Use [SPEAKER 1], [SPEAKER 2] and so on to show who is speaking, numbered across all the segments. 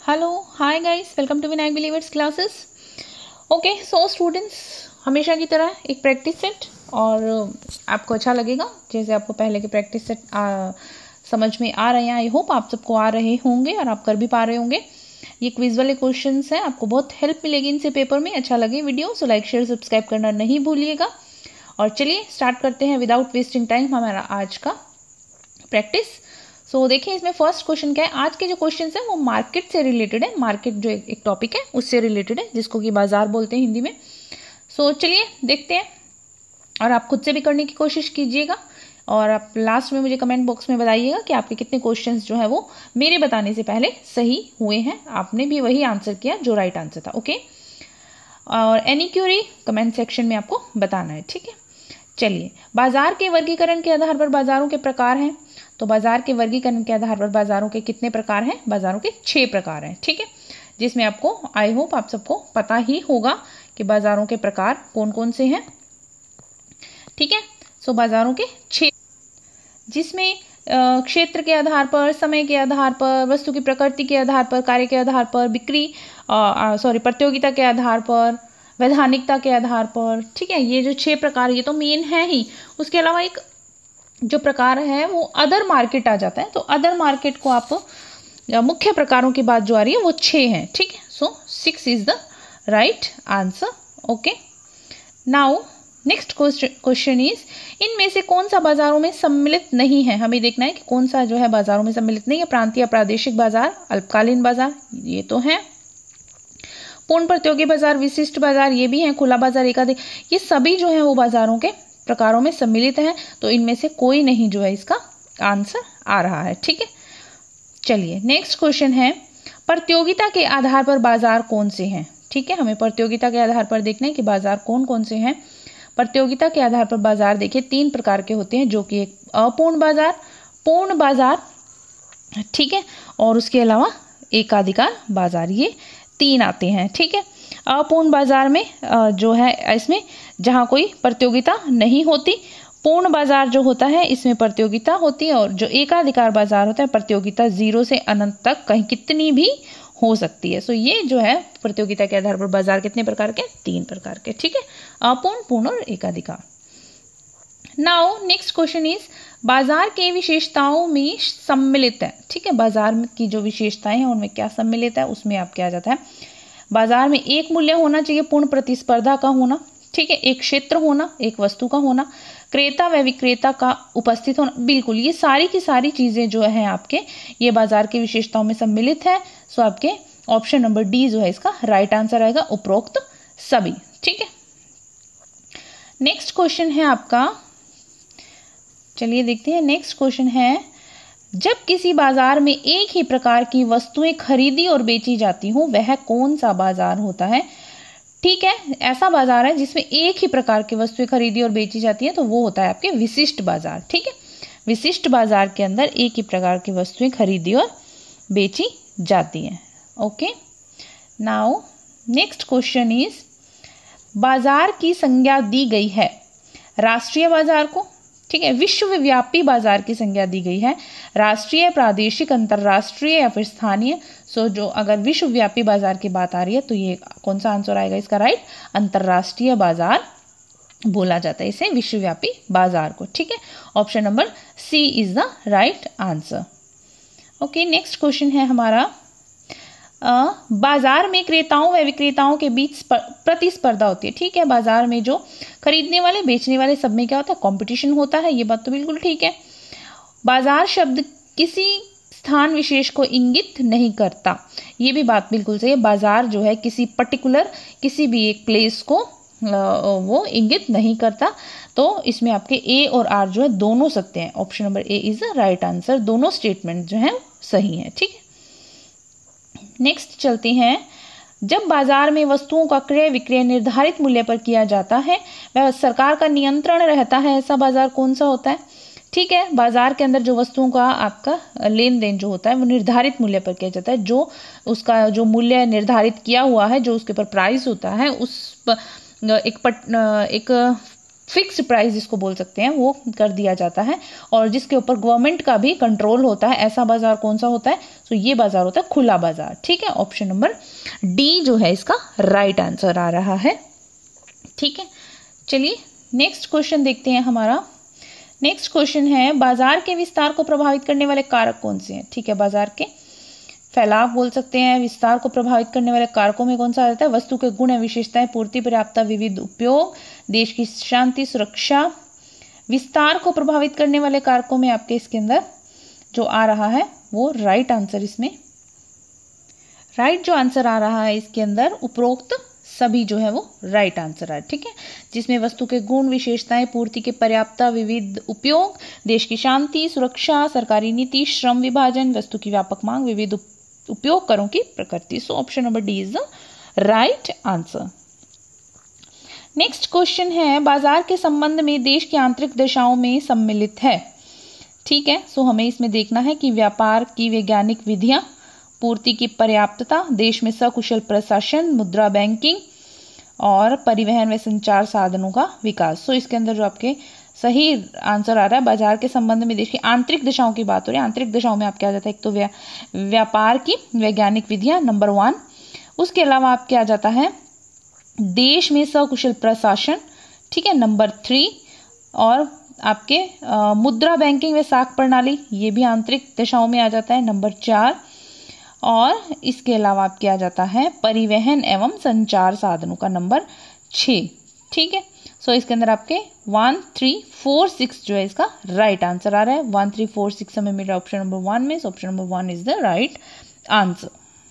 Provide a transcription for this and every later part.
[SPEAKER 1] Hello hi guys, welcome to Vinayak believers classes. Okay so students, हमेशा की तरह एक प्रैक्टिस सेट और आपको अच्छा लगेगा जैसे आपको पहले के प्रैक्टिस सेट समझ में आ रहे हैं। आई होप आप सबको आ रहे होंगे और आप कर भी पा रहे होंगे। ये क्विज वाले क्वेश्चंस हैं, आपको बहुत हेल्प मिलेगी इनसे पेपर में। अच्छा लगे video so like share subscribe करना नहीं भूलिएगा। और चलिए स्टार्ट करते हैं विदाउट वेस्टिंग टाइम हमारा आज का प्रैक्टिस। सो देखिए इसमें फर्स्ट क्वेश्चन क्या है। आज के जो क्वेश्चंस हैं वो मार्केट से रिलेटेड है। मार्केट जो एक टॉपिक है उससे रिलेटेड है, जिसको कि बाजार बोलते हैं हिंदी में। सो चलिए देखते हैं और आप खुद से भी करने की कोशिश कीजिएगा और आप लास्ट में मुझे कमेंट बॉक्स में बताइएगा कि आपके कितने क्वेश्चंस जो है वो मेरे बताने से पहले सही हुए हैं। आपने भी वही आंसर किया जो राइट आंसर था। ओके, और एनी क्यूरी कमेंट सेक्शन में आपको बताना है, ठीक है। चलिए, बाजार के वर्गीकरण के आधार पर बाजारों के प्रकार हैं। तो बाजार के वर्गीकरण के आधार पर बाजारों के कितने प्रकार हैं? बाजारों के 6 प्रकार हैं, ठीक है। जिसमें आपको आई होप आप सबको पता ही होगा कि बाजारों के प्रकार कौन कौन से हैं, ठीक है। सो बाजारों के 6, जिसमें क्षेत्र के आधार पर, समय के आधार पर, वस्तु की प्रकृति के आधार पर, कार्य के आधार पर, प्रतियोगिता के आधार पर, वैधानिकता के आधार पर, ठीक है। ये जो 6 प्रकार ये तो मेन है ही। उसके अलावा एक जो प्रकार है वो अदर मार्केट आ जाता है। तो अदर मार्केट को आप मुख्य प्रकारों की बात जो आ रही है वो 6 हैं, ठीक है। So 6 is the right answer. Okay, now next question is, इनमें से कौन सा बाजारों में सम्मिलित नहीं है? हमें देखना है कि कौन सा जो है बाजारों में सम्मिलित नहीं है। प्रांतीय प्रादेशिक बाजार, अल्पकालीन बाजार ये तो है, पूर्ण प्रतियोगी बाजार, विशिष्ट बाजार ये भी है, खुला बाजार, एकाधिक, ये सभी जो है वो बाजारों के प्रकारों में सम्मिलित है। तो इनमें से कोई नहीं जो है इसका आंसर आ रहा है, ठीक है। चलिए नेक्स्ट क्वेश्चन है, प्रतियोगिता के आधार पर बाजार कौन से हैं? ठीक है, हमें प्रतियोगिता के आधार पर देखना है कि बाजार कौन कौन से हैं। प्रतियोगिता के आधार पर बाजार देखिए 3 प्रकार के होते हैं, जो कि एक अपूर्ण बाजार, पूर्ण बाजार, ठीक है, और उसके अलावा एकाधिकार बाजार, ये 3 आते हैं, ठीक है। अपूर्ण बाजार में जो है इसमें जहां कोई प्रतियोगिता नहीं होती, पूर्ण बाजार जो होता है इसमें प्रतियोगिता होती है, और जो एकाधिकार बाजार होता है प्रतियोगिता 0 से अनंत तक कहीं कितनी भी हो सकती है। सो ये जो है प्रतियोगिता के आधार पर बाजार कितने प्रकार के? 3 प्रकार के, ठीक है, अपूर्ण, पूर्ण और एकाधिकार। नाउ नेक्स्ट क्वेश्चन इज, बाजार के विशेषताओं में सम्मिलित है, ठीक है। बाजार की जो विशेषताएं हैं उनमें क्या सम्मिलित है, उसमें आप क्या जाता है, बाजार में एक मूल्य होना चाहिए, पूर्ण प्रतिस्पर्धा का होना, ठीक है, एक क्षेत्र होना, एक वस्तु का होना, क्रेता व विक्रेता का उपस्थित होना, बिल्कुल ये सारी की सारी चीजें जो है आपके ये बाजार की विशेषताओं में सम्मिलित है। सो आपके ऑप्शन नंबर डी जो है इसका राइट आंसर आएगा, उपरोक्त सभी, ठीक है। नेक्स्ट क्वेश्चन है आपका, चलिए देखते हैं। नेक्स्ट क्वेश्चन है, जब किसी बाजार में एक ही प्रकार की वस्तुएं खरीदी और बेची जाती हो वह कौन सा बाजार होता है? ठीक है, ऐसा बाजार है जिसमें एक ही प्रकार की वस्तुएं खरीदी और बेची जाती है, तो वो होता है आपके विशिष्ट बाजार, ठीक है। विशिष्ट बाजार के अंदर एक ही प्रकार की वस्तुएं खरीदी और बेची जाती हैं। Okay, now next question is, बाजार की संज्ञा दी गई है राष्ट्रीय बाजार को, ठीक है, विश्वव्यापी बाजार की संज्ञा दी गई है, राष्ट्रीय, प्रादेशिक, अंतरराष्ट्रीय या फिर स्थानीय। सो जो अगर विश्वव्यापी बाजार की बात आ रही है तो ये कौन सा आंसर आएगा इसका? राइट, अंतरराष्ट्रीय बाजार बोला जाता है इसे, विश्वव्यापी बाजार को, ठीक है। Option number C is the right answer. Okay, next question है हमारा, बाजार में क्रेताओं व विक्रेताओं के बीच प्रतिस्पर्धा होती है, ठीक है। बाजार में जो खरीदने वाले बेचने वाले सब में क्या होता है? कंपटीशन होता है, ये बात तो बिल्कुल ठीक है। बाजार शब्द किसी स्थान विशेष को इंगित नहीं करता, ये भी बात बिल्कुल सही है। बाजार जो है किसी पर्टिकुलर, किसी भी एक प्लेस को वो इंगित नहीं करता। तो इसमें आपके ए और आर जो है दोनों सत्य हैं। Option number A is the right answer, दोनों स्टेटमेंट जो है सही है, ठीक है। नेक्स्ट चलते हैं, जब बाजार में वस्तुओं का क्रय विक्रय निर्धारित मूल्य पर किया जाता है वह सरकार का नियंत्रण रहता है, ऐसा बाजार कौन सा होता है? ठीक है, बाजार के अंदर जो वस्तुओं का आपका लेन देन जो होता है वो निर्धारित मूल्य पर किया जाता है। जो उसका जो मूल्य निर्धारित किया हुआ है, जो उसके ऊपर प्राइस होता है, उस एक फिक्स्ड प्राइस जिसको बोल सकते हैं वो कर दिया जाता है, और जिसके ऊपर गवर्नमेंट का भी कंट्रोल होता है। ऐसा बाजार कौन सा होता है? तो ये बाजार होता है खुला बाजार। ठीक है, ऑप्शन नंबर डी जो है इसका राइट आंसर आ रहा है। ठीक है, चलिए नेक्स्ट क्वेश्चन देखते हैं। हमारा नेक्स्ट क्वेश्चन है, बाजार के विस्तार को प्रभावित करने वाले कारक कौन से हैं? ठीक है, बाजार के फैलाव बोल सकते हैं, विस्तार को प्रभावित करने वाले कारकों में कौन सा आता है? वस्तु के गुण, विशेषताएं, पूर्ति, पर्याप्तता, विविध उपयोग, देश की शांति, सुरक्षा। विस्तार को प्रभावित करने वाले कारकों में आपके इसके अंदर जो आ रहा है वो राइट आंसर, इसमें राइट जो आंसर आ रहा है इसके अंदर उपरोक्त सभी जो है वो राइट आंसर है। ठीक है, जिसमें वस्तु के गुण, विशेषताएं, पूर्ति के पर्याप्तता, विविध उपयोग, देश की शांति, सुरक्षा, सरकारी नीति, श्रम विभाजन, वस्तु की व्यापक मांग, विविध उपयोग करों की प्रकृति। So option number D is the right answer. Next question है, बाजार के संबंध में देश की आंतरिक दशाओं में सम्मिलित है। ठीक है, सो हमें इसमें देखना है कि व्यापार की वैज्ञानिक विधियां, पूर्ति की पर्याप्तता, देश में सकुशल प्रशासन, मुद्रा बैंकिंग और परिवहन व संचार साधनों का विकास। सो इसके अंदर जो आपके सही आंसर आ रहा है, बाजार के संबंध में देश की आंतरिक दशाओं की बात हो रही है। आंतरिक दशाओं में आप क्या आ जाता है? एक तो व्यापार की वैज्ञानिक विधियां नंबर 1, उसके अलावा आप क्या आ जाता है? देश में सकुशल प्रशासन, ठीक है, नंबर 3, और आपके मुद्रा बैंकिंग व साख प्रणाली, ये भी आंतरिक दशाओं में आ जाता है, नंबर 4, और इसके अलावा आप क्या आ जाता है? परिवहन एवं संचार साधनों का नंबर 6। ठीक है, सो इसके अंदर आपके 1, 3, 4, 6 जो है इसका राइट आंसर आ रहा है। 1, 3, 4, 6 हमें मिल रहा है ऑप्शन नंबर 1 में, so option number 1 is the right answer.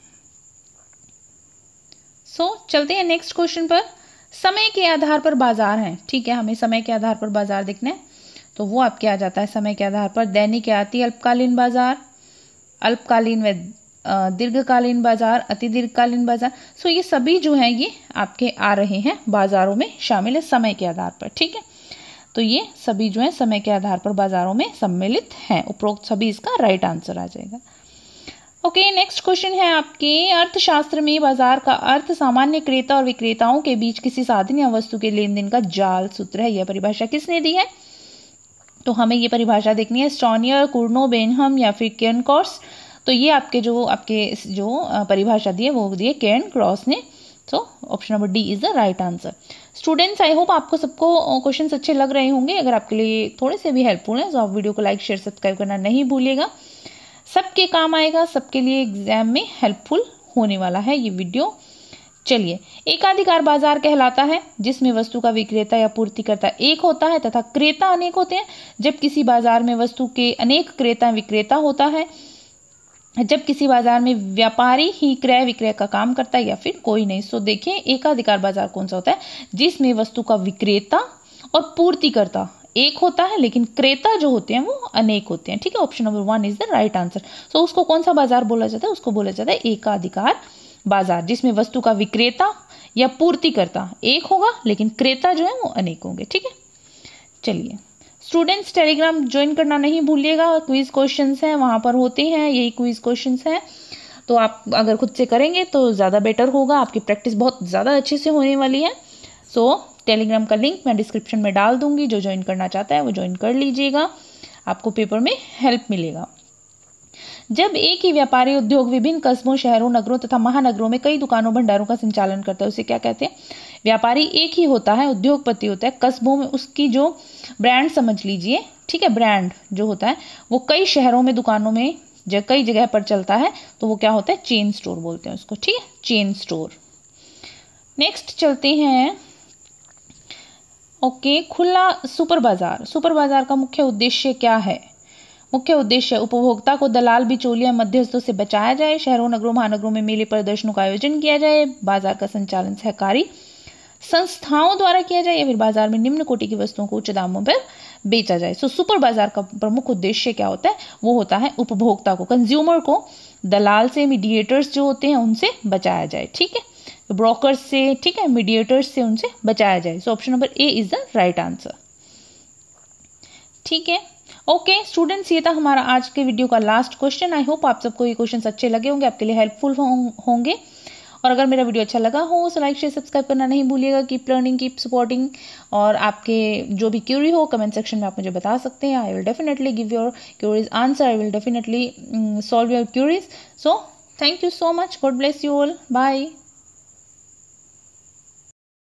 [SPEAKER 1] So चलते हैं नेक्स्ट क्वेश्चन पर। समय के आधार पर बाजार हैं। ठीक है, हमें समय के आधार पर बाजार देखना है, तो वो आपके आ जाता है समय के आधार पर दैनिक या अति अल्पकालीन बाजार, अल्पकालीन व दीर्घकालीन बाजार, अति दीर्घकालीन बाजार। सो ये सभी जो है ये आपके आ रहे हैं बाजारों में शामिल है समय के आधार पर। ठीक है, तो ये सभी जो है समय के आधार पर बाजारों में सम्मिलित हैं। उपरोक्त सभी इसका राइट आंसर आ जाएगा। ओके, नेक्स्ट क्वेश्चन है आपके, अर्थशास्त्र में बाजार का अर्थ सामान्य क्रेता और विक्रेताओं के बीच किसी साधन या वस्तु के लेन देन का जाल सूत्र है। यह परिभाषा किसने दी है? तो हमें ये परिभाषा देखनी है, स्टोनियर, कुर्नो, बेनहम या फिर केर्नक्रॉस। तो ये आपके जो परिभाषा दी है वो दी है केर्नक्रॉस ने। तो option number D is the right answer. Students, I hope आपको सबको क्वेश्चंस अच्छे लग रहे होंगे। अगर आपके लिए थोड़े से भी हेल्पफुल है तो आप वीडियो को लाइक, शेयर, सब्सक्राइब करना नहीं भूलिएगा। सबके काम आएगा, सबके लिए एग्जाम में हेल्पफुल होने वाला है ये वीडियो। चलिए, एकाधिकार बाजार कहलाता है जिसमें वस्तु का विक्रेता या पूर्तिकर्ता एक होता है तथा क्रेता अनेक होते हैं। जब किसी बाजार में वस्तु के अनेक क्रेता विक्रेता होता है, जब किसी बाजार में व्यापारी ही क्रय विक्रय का काम करता है या फिर कोई नहीं। सो देखिए, एकाधिकार बाजार कौन सा होता है? जिसमें वस्तु का विक्रेता और पूर्तिकर्ता एक होता है लेकिन क्रेता जो होते हैं वो अनेक होते हैं। ठीक है, option number 1 is the right answer. So उसको कौन सा बाजार बोला जाता है? उसको बोला जाता है एकाधिकार बाजार, जिसमें वस्तु का विक्रेता या पूर्तिकर्ता एक होगा लेकिन क्रेता जो है वो अनेक होंगे। ठीक है, चलिए स्टूडेंट्स, टेलीग्राम ज्वाइन करना नहीं भूलिएगा। क्विज क्वेश्चंस हैं वहां पर होते हैं, यही क्विज क्वेश्चंस हैं। तो आप अगर खुद से करेंगे तो ज्यादा बेटर होगा, आपकी प्रैक्टिस बहुत ज्यादा अच्छे से होने वाली है। सो टेलीग्राम का लिंक मैं डिस्क्रिप्शन में डाल दूंगी, जो ज्वाइन करना चाहता है वो ज्वाइन कर लीजिएगा, आपको पेपर में हेल्प मिलेगा। जब एक ही व्यापारी उद्योग विभिन्न कस्बों, शहरों, नगरों तथा महानगरों में कई दुकानों, भंडारों का संचालन करता है, उसे क्या कहते हैं? व्यापारी एक ही होता है, उद्योगपति होता है। कस्बों में उसकी जो ब्रांड समझ लीजिए, ठीक है, ब्रांड जो होता है वो कई शहरों में, दुकानों में, कई जगह पर चलता है, तो वो क्या होता है? चेन स्टोर बोलते हैं उसको। ठीक है, चेन स्टोर। नेक्स्ट चलते हैं। ओके, खुला सुपर बाजार। सुपर बाजार का मुख्य उद्देश्य क्या है? मुख्य उद्देश्य उपभोक्ता को दलाल, बिचौलिया, मध्यस्थों से बचाया जाए। शहरों, नगरों, महानगरों में मेले, प्रदर्शनों का आयोजन किया जाए। बाजार का संचालन सहकारी संस्थाओं द्वारा किया जाए, या फिर बाजार में निम्न कोटि की वस्तुओं को उच्च दामों पर बेचा जाए। सो सुपर बाजार का प्रमुख उद्देश्य क्या होता है? वो होता है उपभोक्ता को, कंज्यूमर को दलाल से, मीडिएटर्स जो होते हैं उनसे बचाया जाए। ठीक है, ब्रोकर्स से, ठीक है, मीडिएटर्स से उनसे बचाया जाए। So option number A is the right answer. ठीक है, ओके स्टूडेंट्स, ये था हमारा आज के वीडियो का लास्ट क्वेश्चन। आई होप आप सबको ये क्वेश्चन अच्छे लगे होंगे, आपके लिए हेल्पफुल होंगे। और अगर मेरा वीडियो अच्छा लगा हो तो लाइक शेयर सब्सक्राइब करना नहीं भूलिएगा। Keep learning, keep supporting. और आपके जो भी क्यूरी हो कमेंट सेक्शन में आप मुझे बता सकते हैं। I will definitely give your queries answer. I will definitely solve your queries. So thank you so much. God bless you all. Bye.